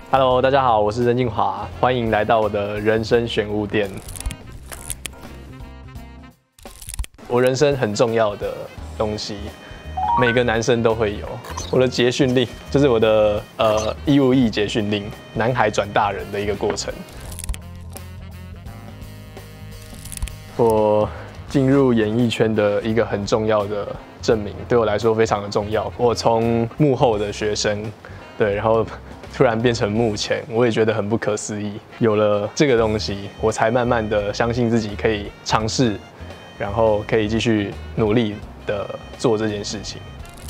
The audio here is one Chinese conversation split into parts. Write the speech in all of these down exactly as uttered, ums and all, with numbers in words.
Hello， 大家好，我是任敬华，欢迎来到我的人生选物店。我人生很重要的东西，每个男生都会有。我的结训令就是我的呃义务役结训令，男孩转大人的一个过程。我进入演艺圈的一个很重要的证明，对我来说非常的重要。我从幕后的学生，对，然后突然变成幕前，我也觉得很不可思议。有了这个东西，我才慢慢的相信自己可以尝试，然后可以继续努力的做这件事情。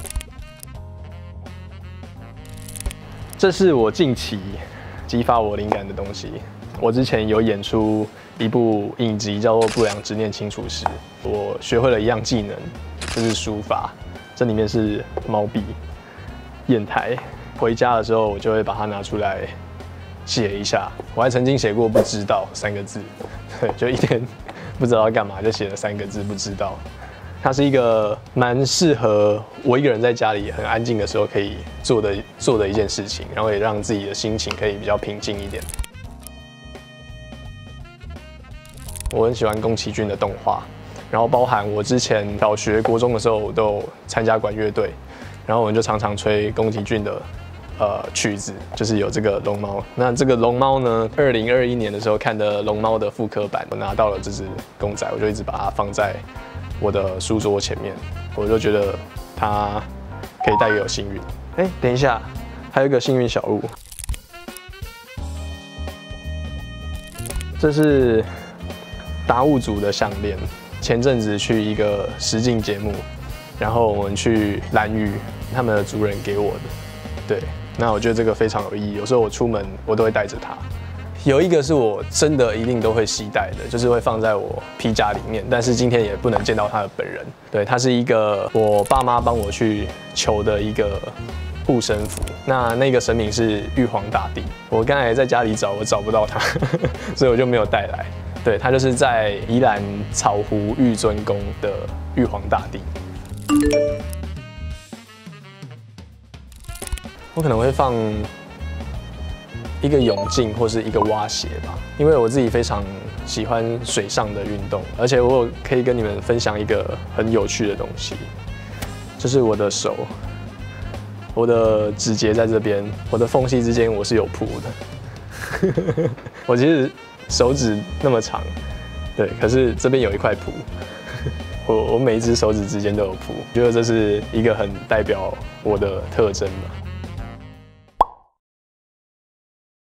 这是我近期激发我灵感的东西。我之前有演出一部影集叫做《不良执念清除师》，我学会了一样技能，就是书法。这里面是毛笔、砚台。回家的时候，我就会把它拿出来写一下。我还曾经写过“不知道”三个字，对，就一天不知道要干嘛，就写了三个字“不知道”。它是一个蛮适合我一个人在家里很安静的时候可以做的做的一件事情，然后也让自己的心情可以比较平静一点。我很喜欢宫崎骏的动画，然后包含我之前小学、国中的时候，我都有参加管乐队，然后我们就常常吹宫崎骏的。呃，曲子就是有这个龙猫。那这个龙猫呢，二零二一年的时候看的龙猫的复刻版，我拿到了这只公仔，我就一直把它放在我的书桌前面，我就觉得它可以带给我幸运。哎、欸，等一下，还有一个幸运小物，这是达悟族的项链。前阵子去一个实境节目，然后我们去兰屿，他们的族人给我的，对。那我觉得这个非常有意义，有时候我出门我都会带着它。有一个是我真的一定都会携带的，就是会放在我皮夹里面，但是今天也不能见到它的本人。对，它是一个我爸妈帮我去求的一个护身符。那那个神明是玉皇大帝，我刚才在家里找，我找不到它，所以我就没有带来。对，它就是在宜兰草湖玉尊宫的玉皇大帝。我可能会放一个泳镜或是一个蛙鞋吧，因为我自己非常喜欢水上的运动，而且我可以跟你们分享一个很有趣的东西，就是我的手，我的指节在这边，我的缝隙之间我是有蹼的。我其实手指那么长，对，可是这边有一块蹼。我我每一只手指之间都有蹼，觉得这是一个很代表我的特征吧。